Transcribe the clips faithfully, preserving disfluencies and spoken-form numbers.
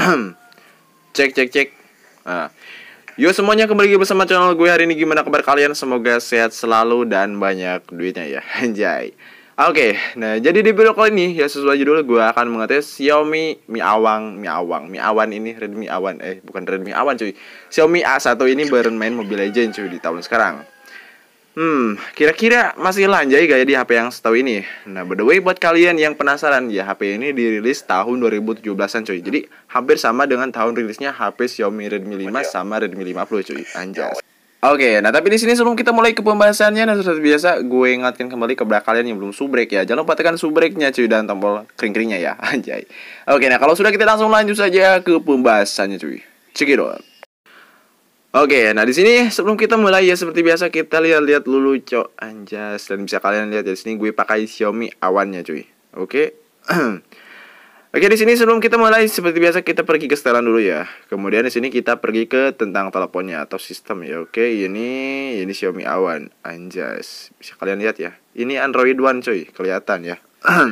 Cek cek cek. Nah, yo semuanya kembali lagi bersama channel gue hari ini. Gimana kabar kalian? Semoga sehat selalu dan banyak duitnya ya. Anjay. Oke, nah jadi di video kali ini ya sesuai judul gue akan mengetes Xiaomi Mi Awang, Mi Awang, Mi Awan ini Redmi Awan, eh bukan Redmi Awan cuy. Xiaomi A satu ini bermain Mobile Legends cuy di tahun sekarang. Hmm, kira-kira masih lanjai gak ya di H P yang setahu ini? Nah, by the way buat kalian yang penasaran, ya H P ini dirilis tahun dua ribu tujuh belasan cuy. Jadi hampir sama dengan tahun rilisnya H P Xiaomi Redmi lima sama Redmi lima puluh cuy. Anjas. Oke, nah tapi di sini sebelum kita mulai ke pembahasannya, nah seperti biasa gue ingatkan kembali kepada kalian yang belum subrek ya. Jangan lupa tekan subreknya cuy dan tombol kering-keringnya ya. Anjay. Oke, nah kalau sudah kita langsung lanjut saja ke pembahasannya cuy. Check it out. Oke, nah di sini sebelum kita mulai ya seperti biasa kita lihat-lihat dulu cok, anjas, dan bisa kalian lihat ya di sini gue pakai Xiaomi Awannya cuy. Oke. Oke, di sini sebelum kita mulai seperti biasa kita pergi ke setelan dulu ya. Kemudian di sini kita pergi ke tentang teleponnya atau sistem ya. Oke, ini ini Xiaomi Awan, anjas. Bisa kalian lihat ya. Ini Android One cuy, kelihatan ya.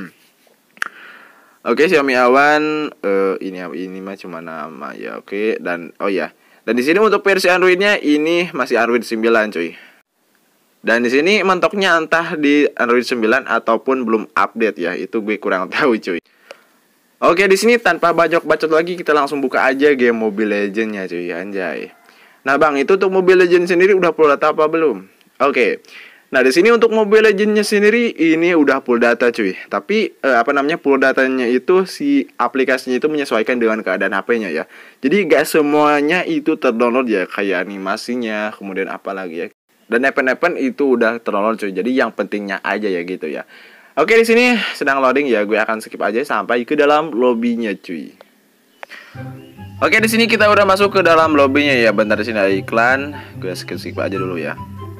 Oke, Xiaomi Awan uh, ini ini mah cuma nama ya. Oke, dan oh ya. Dan di sini untuk versi Androidnya ini masih Android sembilan cuy. Dan di sini mentoknya entah di Android sembilan ataupun belum update ya. Itu gue kurang tahu cuy. Oke, di sini tanpa bacot-bacot lagi kita langsung buka aja game Mobile Legends-nya cuy, anjay. Nah, Bang, itu untuk Mobile Legends sendiri udah full data apa belum? Oke. Nah, di sini untuk Mobile Legends-nya sendiri ini udah full data cuy. Tapi eh, apa namanya full datanya itu si aplikasinya itu menyesuaikan dengan keadaan H P-nya ya. Jadi gak semuanya itu terdownload ya, kayak animasinya, kemudian apa lagi ya. Dan event-event itu udah terdownload cuy. Jadi yang pentingnya aja ya gitu ya. Oke, di sini sedang loading ya. Gue akan skip aja sampai ke dalam lobbynya cuy. Oke, di sini kita udah masuk ke dalam lobbynya ya. Bentar, di sini ada iklan. Gue skip-skip aja dulu ya.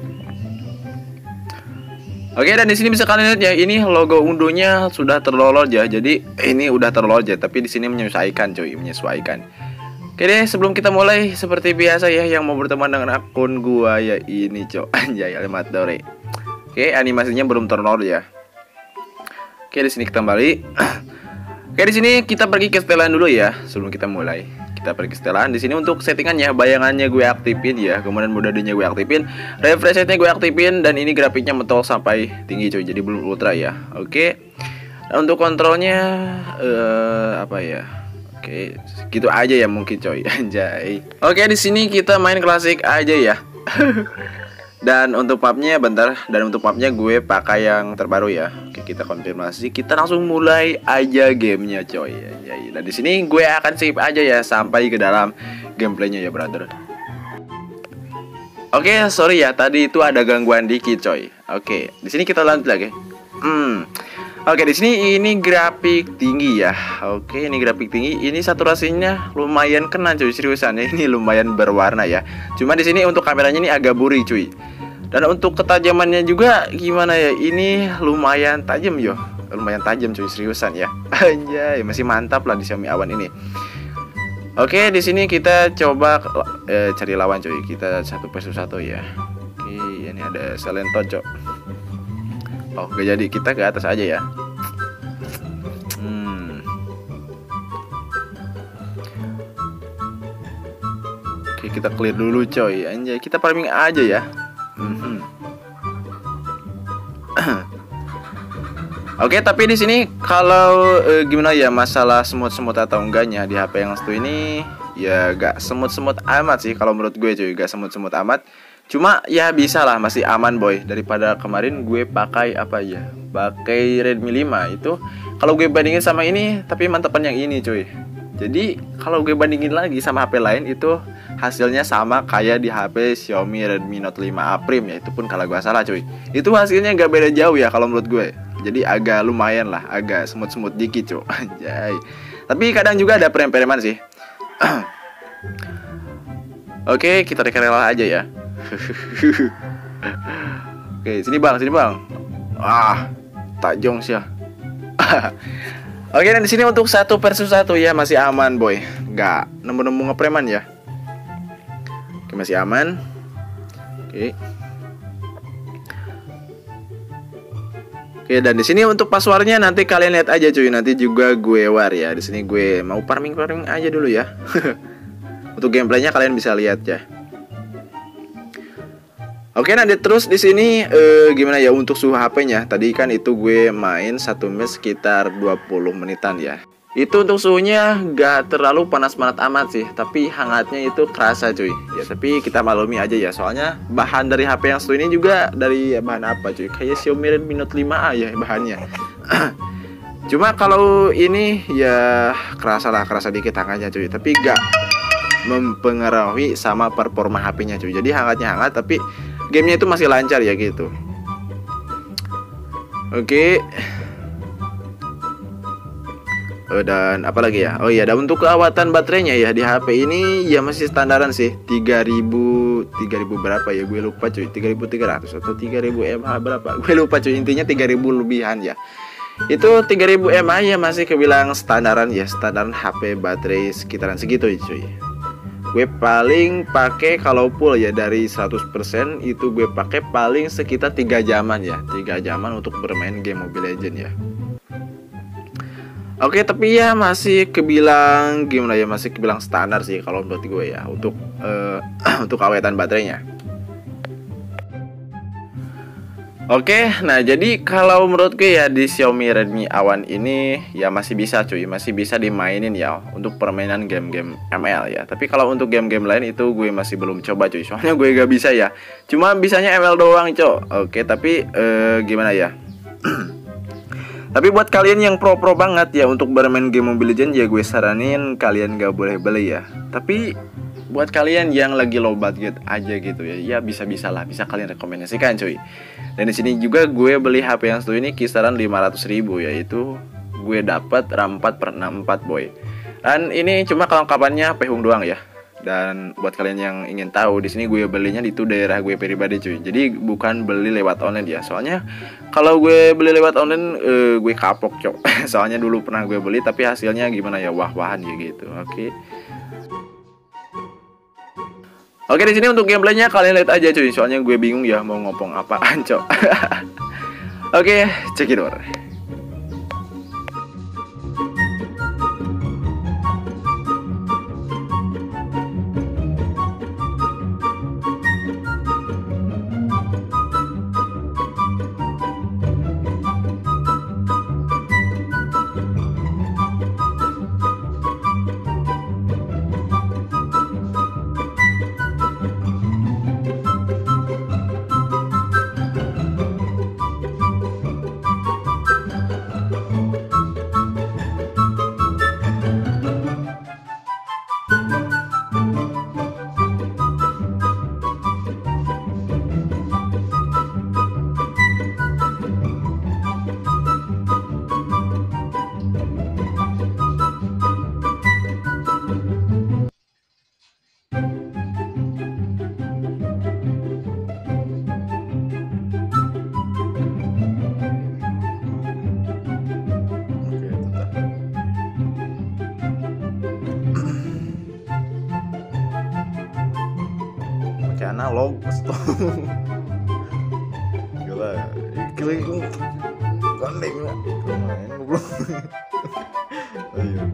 Oke, dan di sini bisa kalian lihat ya, ini logo unduhnya sudah terdownload ya. Jadi ini udah terdownload ya, tapi di sini menyesuaikan cuy, menyesuaikan. Oke deh, sebelum kita mulai seperti biasa ya, yang mau berteman dengan akun gua ya ini cok, anjay alamat dore. Oke, animasinya belum terdownload ya. Oke, di sini kita kembali. Oke, di sini kita pergi ke setelan dulu ya, sebelum kita mulai. Kita pergi ke setelan. Di sini untuk settingannya, bayangannya gue aktifin ya, kemudian modenya gue aktifin, refresh rate-nya gue aktifin, dan ini grafiknya mentol sampai tinggi coy, jadi belum ultra ya. Oke. Nah, untuk kontrolnya uh, apa ya? Oke, gitu aja ya mungkin coy, anjay. Oke, di sini kita main klasik aja ya. Dan untuk mapnya bentar, dan untuk mapnya gue pakai yang terbaru ya. Oke, kita konfirmasi, kita langsung mulai aja gamenya coy. Ya, ya. Dan di sini gue akan save aja ya sampai ke dalam gameplaynya ya brother. Oke, sorry ya tadi itu ada gangguan dikit coy. Oke, di sini kita lanjut lagi. Hmm. Oke, di sini ini grafik tinggi ya. Oke, ini grafik tinggi. Ini saturasinya lumayan kena cuy, seriusan ya. Ini lumayan berwarna ya. Cuma di sini untuk kameranya ini agak buri cuy. Dan untuk ketajamannya juga gimana ya? Ini lumayan tajam yo. Lumayan tajam cuy, seriusan ya. Anjay, masih mantap lah di Xiaomi Awan ini. Oke, di sini kita coba eh, cari lawan cuy. Kita satu versus satu ya. Oke, ini ada Selento cok. Oh, gak jadi, kita ke atas aja ya. Hmm. Oke, kita clear dulu coy. Anjay, kita farming aja ya. Hmm. Oke, tapi di sini kalau e, gimana ya masalah semut-semut atau enggaknya di H P yang satu ini ya gak semut-semut amat sih kalau menurut gue cuy, gak semut-semut amat. Cuma ya bisa lah, masih aman boy. Daripada kemarin gue pakai apa ya, pakai Redmi lima itu. Kalau gue bandingin sama ini, tapi mantepan yang ini cuy. Jadi kalau gue bandingin lagi sama H P lain itu hasilnya sama kayak di H P Xiaomi Redmi Note lima A Prime ya. Itu pun kalau gue salah cuy. Itu hasilnya gak beda jauh ya kalau menurut gue. Jadi agak lumayan lah, agak semut-semut dikit cuy. Anjay. Tapi kadang juga ada perem-pereman sih. Oke, kita rela aja ya. Oke, sini bang, sini bang. Ah, tak jong sih ya. Oke, dan di sini untuk satu versus satu ya masih aman boy, nggak nemu-nemu ngepreman ya. Oke, masih aman. Oke. Oke, dan di sini untuk passwordnya nanti kalian lihat aja cuy, nanti juga gue war ya. Di sini gue mau farming farming aja dulu ya. Untuk gameplaynya kalian bisa lihat ya. Oke, nanti terus di sini eh, gimana ya untuk suhu H P-nya? Tadi kan itu gue main satu match sekitar dua puluh menitan ya. Itu untuk suhunya gak terlalu panas banget amat sih, tapi hangatnya itu kerasa cuy. Ya tapi kita maklumi aja ya, soalnya bahan dari H P yang satu ini juga dari ya, bahan apa cuy? Kayak Xiaomi Redmi Note lima A ya bahannya. Cuma kalau ini ya kerasa lah, kerasa dikit hangatnya cuy, tapi gak mempengaruhi sama performa H P-nya cuy. Jadi hangatnya hangat, tapi gamenya itu masih lancar ya gitu. Oke. Dan apalagi ya, oh iya, dan untuk keawatan baterainya ya di H P ini ya masih standaran sih, tiga ribu tiga ribu berapa ya, gue lupa cuy, tiga ribu tiga ratus atau tiga ribu mAh berapa, gue lupa cuy, intinya tiga ribu lebihan ya. Itu tiga ribu mAh ya masih kebilang standaran ya, standaran H P baterai sekitaran segitu ya cuy. Gue paling pakai kalau full ya dari seratus persen itu gue pakai paling sekitar tiga jaman ya, tiga jaman untuk bermain game Mobile Legends ya. Oke, tapi ya masih kebilang gimana ya, masih kebilang standar sih kalau menurut gue ya untuk uh, untuk awetan baterainya. Oke, nah jadi kalau menurut gue ya di Xiaomi Redmi A satu ini ya masih bisa cuy, masih bisa dimainin ya untuk permainan game-game M L ya. Tapi kalau untuk game-game lain itu gue masih belum coba cuy, soalnya gue gak bisa ya. Cuma bisanya M L doang cok. Oke, tapi uh, gimana ya? Tapi buat kalian yang pro-pro banget ya untuk bermain game Mobile Legends ya gue saranin kalian gak boleh beli ya. Tapi buat kalian yang lagi low budget aja gitu ya, ya bisa-bisa lah, bisa kalian rekomendasikan cuy. Dan di sini juga gue beli H P yang satu ini kisaran lima ratus ribu, yaitu gue dapat RAM empat per enam puluh empat boy. Dan ini cuma kelengkapannya P H U N doang ya. Dan buat kalian yang ingin tahu, di sini gue belinya di itu daerah gue pribadi cuy. Jadi bukan beli lewat online ya. Soalnya kalau gue beli lewat online uh, gue kapok cok. Soalnya dulu pernah gue beli tapi hasilnya gimana ya, wah-wahan ya gitu. Oke. Oke, di sini untuk gameplaynya kalian lihat aja cuy. Soalnya gue bingung ya mau ngopong apaan cok. Oke, cekidot. Analog gila gila gandeng lah main belum. Ayo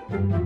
Bye.